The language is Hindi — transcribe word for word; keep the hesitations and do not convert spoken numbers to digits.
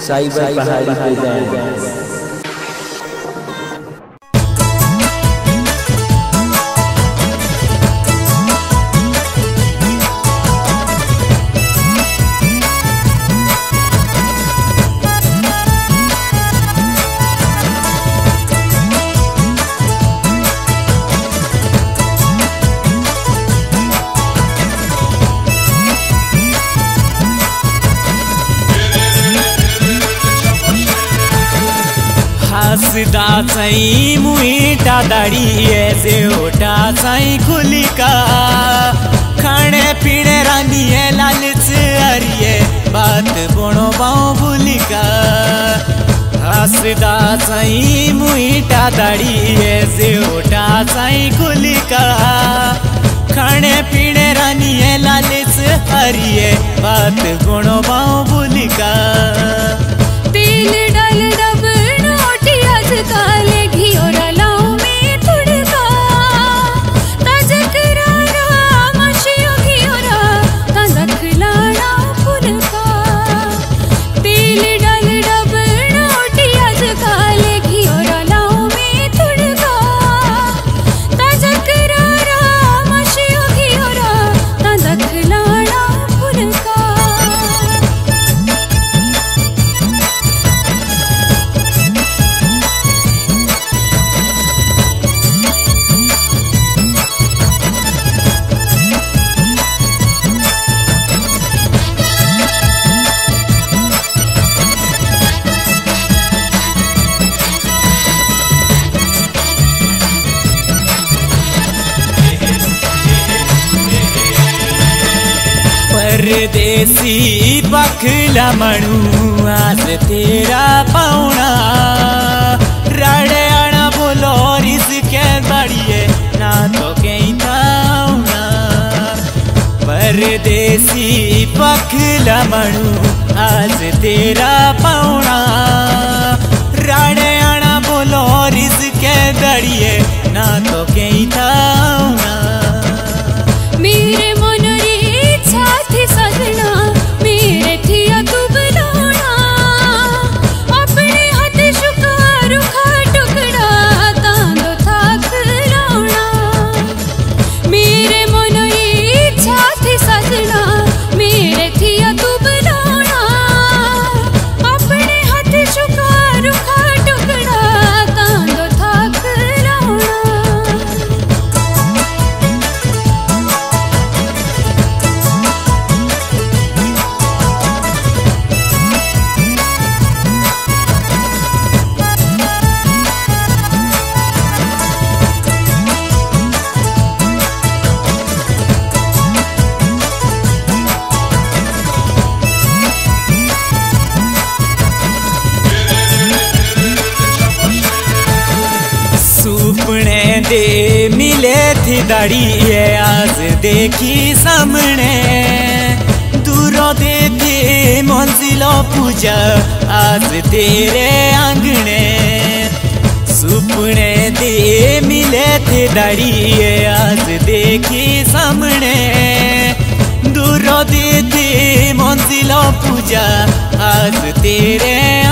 सोरभ पहाड़ी प्रेजेंट। हसदा साई मुहिटा दाड़ी ऐसे ओटा साई खुली का खाने पीने रानी है लालच अरिए बात बोनो बाओ भूली का। हसदा साई मुहिटा दाड़ी ऐसे ओटा साई खुली का खाने पीने रानी है लालच अरिए बात बोनो बाओ भूली का। तेल डाल डब काले घी और लाओ में तुड़का तजकरारा मशियो घी और तजक लाड़ा फुलका। तेल डाल डब नोटी आज काले घी और लाओ में तुड़का तजकरारा मशियो घी और तजक लाड़ा फुलका। परदेसी बखला मणु आज तेरा पाउना राड़े आना बोलो रिस के बड़िए ना तो कहीं ताउना। परदेसी बखला मणु आज तेरा पाउना राड़े आना बोलो रिस के बड़िए ना तो कहीं ताउना। मेरे सजना मेरे थिया तू बनाना अपने हाथ शुकार खा टुकड़ा तांदो थाक लाना। मेरे मन इच्छा थी सजना मेरे थिया तू बनाना अपने हाथ शुकार खा टुकड़ा तांदो थाक लाना। सुपने दे मिले थी दाड़ी ये आज देखी सामने दूरों देखे मंजिलों पूजा आज तेरे आंगने। सुपने दे मिले थे दाड़ी ये आज देखी सामने दूरों देखे मंजिलों पूजा आज तेरे